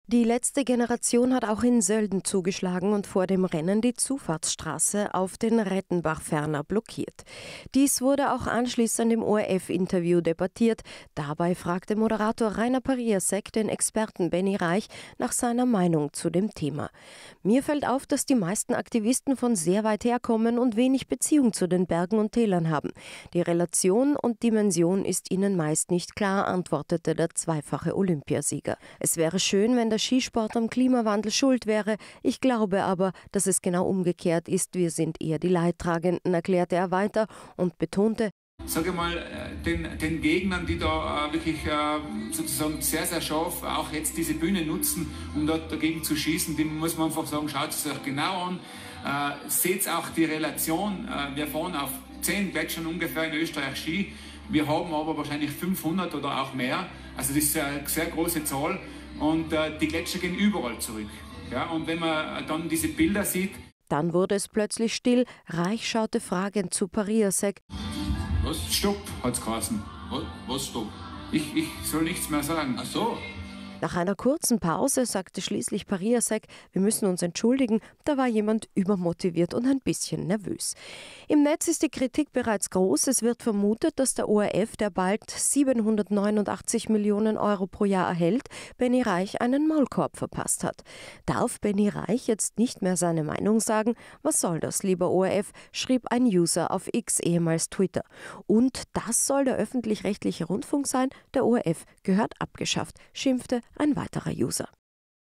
Die letzte Generation hat auch in Sölden zugeschlagen und vor dem Rennen die Zufahrtsstraße auf den Rettenbach-Ferner blockiert. Dies wurde auch anschließend im ORF-Interview debattiert. Dabei fragte Moderator Rainer Pariasek den Experten Benny Reich nach seiner Meinung zu dem Thema. Mir fällt auf, dass die meisten Aktivisten von sehr weit herkommen und wenig Beziehung zu den Bergen und Tälern haben. Die Relation und Dimension ist ihnen meist nicht klar, antwortete der zweifache Olympiasieger. Es wäre schön, wenn der Skisport am Klimawandel schuld wäre. Ich glaube aber, dass es genau umgekehrt ist. Wir sind eher die Leidtragenden, erklärte er weiter und betonte: Sage mal, den Gegnern, die da wirklich sozusagen sehr, sehr scharf auch jetzt diese Bühne nutzen, um dort dagegen zu schießen, dem muss man einfach sagen, schaut es euch genau an. Seht auch die Relation. Wir fahren auf 10 Gletschern ungefähr in Österreich Ski. Wir haben aber wahrscheinlich 500 oder auch mehr. Also das ist eine sehr große Zahl. Und die Gletscher gehen überall zurück. Ja, und wenn man dann diese Bilder sieht. Dann wurde es plötzlich still. Reich schaute fragend zu Pariasek. Was? Stopp, hat's geheißen. Was stopp? Ich soll nichts mehr sagen. Ach so. Nach einer kurzen Pause sagte schließlich Pariasek: Wir müssen uns entschuldigen, da war jemand übermotiviert und ein bisschen nervös. Im Netz ist die Kritik bereits groß. Es wird vermutet, dass der ORF, der bald 789 Millionen Euro pro Jahr erhält, Benny Reich einen Maulkorb verpasst hat. Darf Benny Reich jetzt nicht mehr seine Meinung sagen? Was soll das, lieber ORF, schrieb ein User auf X, ehemals Twitter. Und das soll der öffentlich-rechtliche Rundfunk sein? Der ORF gehört abgeschafft, schimpfte ein weiterer User.